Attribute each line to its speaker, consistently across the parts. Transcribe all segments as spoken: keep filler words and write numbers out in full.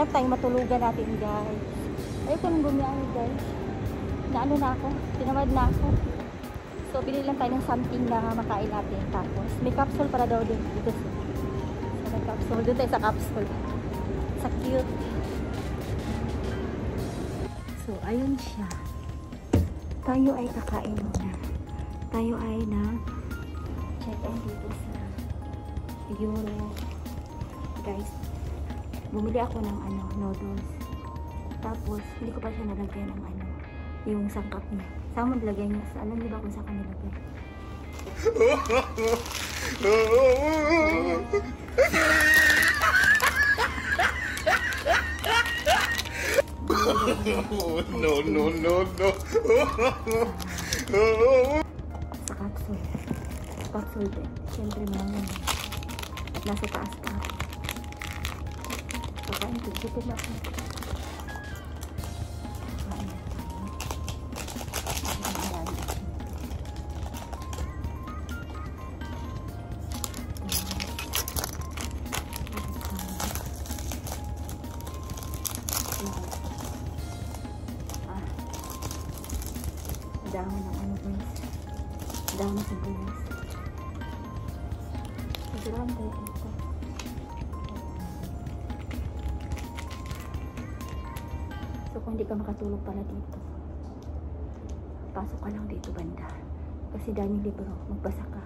Speaker 1: Hanap tayong matulugan natin, guys. Ayoko nang bumiyahe, guys. Naano na ako, tinamad na ako. So, bili lang tayo ng something na makain natin. Tapos, may capsule para daw din dito. So, may capsule. Doon tayo sa capsule. Sa cute. So, ayun siya. Tayo ay kakain muna. Tayo ay na check-in dito sa Euro. Guys, bumili ako ng ano, noodles. Tapos, hindi ko pa siya nalagyan ng ano, yung sangkap niya. Saan mo nilagay niya? Sa, alam niyo ba kung saan ka nilagay?
Speaker 2: No, no, no, no.
Speaker 1: Sa capsule. Sa capsule din. Siyempre mga nasa taas pa. Kakain ko. Dito na ako. Dami ng ano guys. Dami sa guys. Masirahan tayo dito. So kung hindi ka makatulog pala dito, pasok ka lang dito banda. Kasi daming libro. Magbasa ka.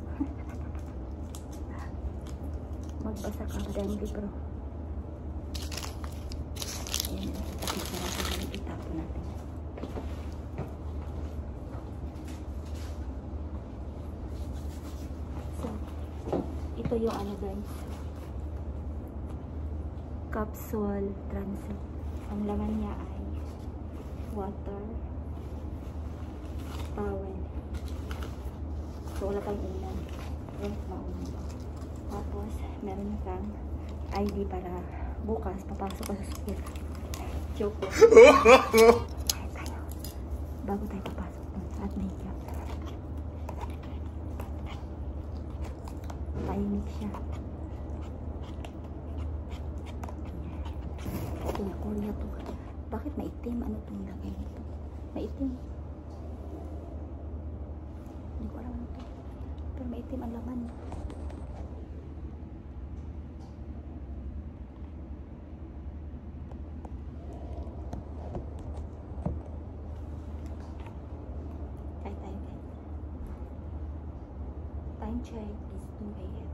Speaker 1: Magbasa ka. Daming libro. Ayan. Sarap sa itapon natin. Ito yung ano guys, capsule transit. Ang laman niya ay water, towel. So wala kang ulan, yes, maulan. Tapos meron kang I D para bukas papasok ka sa school. Joke. Tayo, bago tayo papasok at makeup. Tahimik siya. Ito Korea to. Bakit maitim? Ano itong lagay nito? Maitim. Hindi ko alam ano ito. Pero maitim ang laman. Tayo tayo guys. Time check is two A M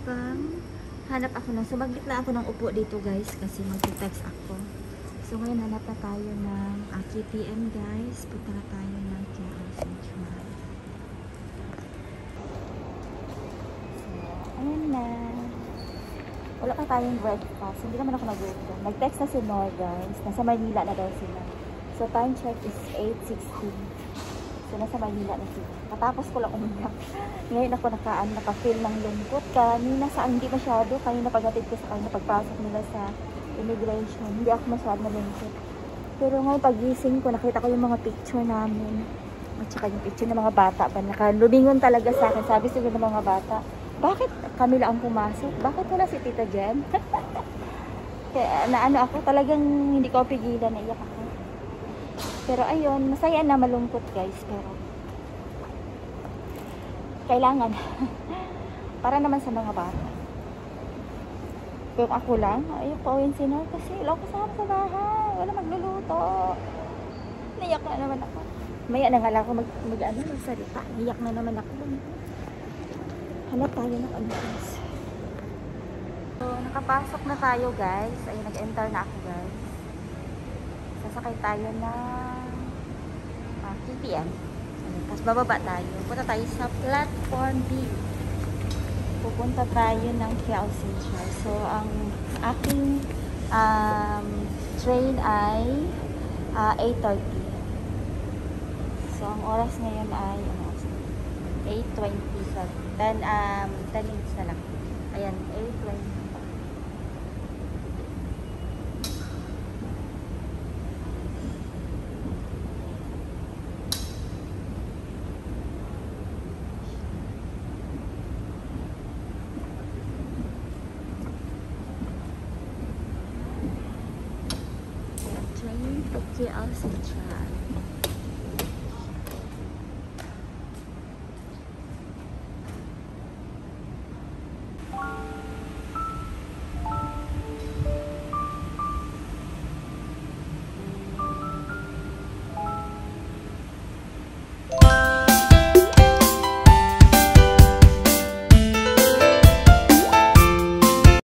Speaker 1: kang hanap ako ng, so magbitla ako ng upo dito guys kasi mag-text ako. So ngayon hanap na tayo ng uh, K T M guys. Punta na tayo ng K L Central. So, ayun na. Wala pa tayong breakfast. Hindi naman ako nag-upo. Nag-text na si Nor guys. Nasa Manila na daw sila. So time check is eight sixteen. So nasa Manila na sila. Katapos ko lang umiyak. Ngayon ako nakaan, nakafeel ng lungkot. Kanina sa hindi masyado. Kanina pagdating ko sa kanina pagpasok nila sa immigration. Hindi ako masyado nalungkot. Pero ngayon pagising ko, nakita ko yung mga picture namin. At saka yung picture ng mga bata. Nakalumingon talaga sa akin. Sabi siguro ng mga bata, bakit kami lang ang pumasok? Bakit wala si Tita Jen? Kaya naano ako, talagang hindi ko pigilan, naiyak ako. Pero ayun, masaya na, malungkot guys. Pero kailangan. Para naman sa mga bata. Kung ako lang, ayaw pauwiin si Nor kasi wala ko kasama sa bahay. Wala magluluto. Naiyak na naman ako. Maya na nga lang ako mag, mag ano, magsalita. Naiyak na naman ako. Hanap tayo ng ano guys. So, nakapasok na tayo guys. Ayun, nag-enter na ako guys. Sasakay tayo ng uh, K T M. Ayun, tapos bababa tayo. Punta tayo sa platform B. Pupunta tayo ng K L Central. So, ang aking um, train ay uh, eight thirty. So, ang oras ngayon ay ano, eight twenty. So, ten, um, ten minutes na lang. Ayan, eight twenty. Train to K L Central.